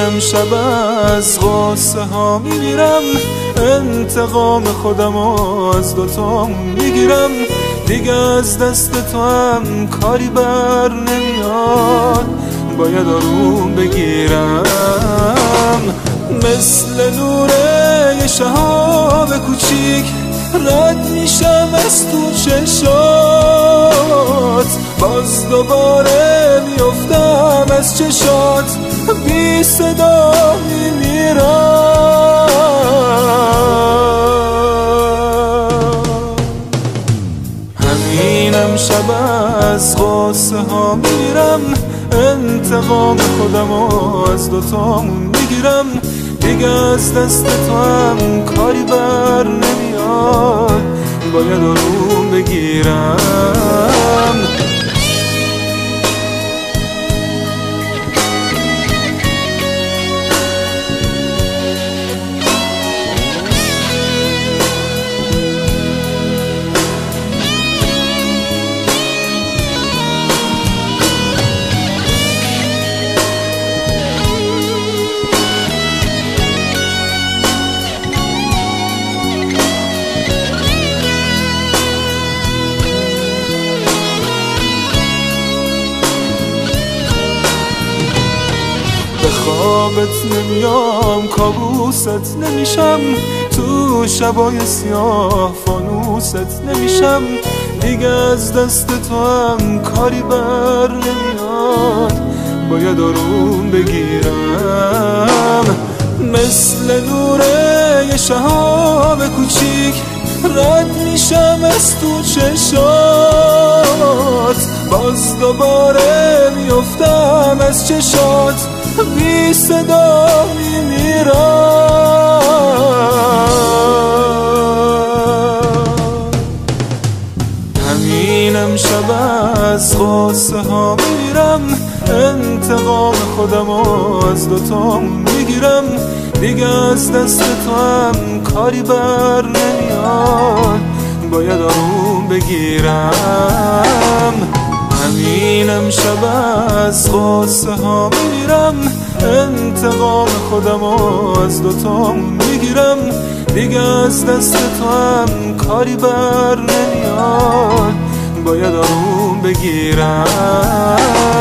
امشب از غصه ها میمیرم، انتقام خودم از دوتامون میگیرم. دیگه از دست تو هم کاری بر نمیاد، باید آروم بگیرم. مثل نور یه شهاب کوچیک رد میشم از تو چشات، باز دوباره میفتم از چشات، بی صدا میمیرم. همین امشب از غصه ها میمیرم، انتقام خودم از دوتامون میگیرم. دیگه از دست تو هم کاری بر نمیاد، باید آروم بگیرم. به خوابت نمیام، کابوست نمیشم، تو شبای سیاه فانوست نمیشم. دیگه از دست تو هم کاری بر نمیاد، باید آروم بگیرم. مثل نور یه شهاب کوچیک رد میشم از تو چشات، باز دوباره میفتم از چشات، بی صدا میمیرم. همین امشب از غصه ها میمیرم، انتقام خودم از دوتامون میگیرم. دیگه از دست تو هم کاری بر نمیاد، باید آروم بگیرم. همین امشب از غصه ها میمیرم، انتقام خودم از دوتامون میگیرم. دیگه از دست تو هم کاری بر نمیاد، باید آروم بگیرم.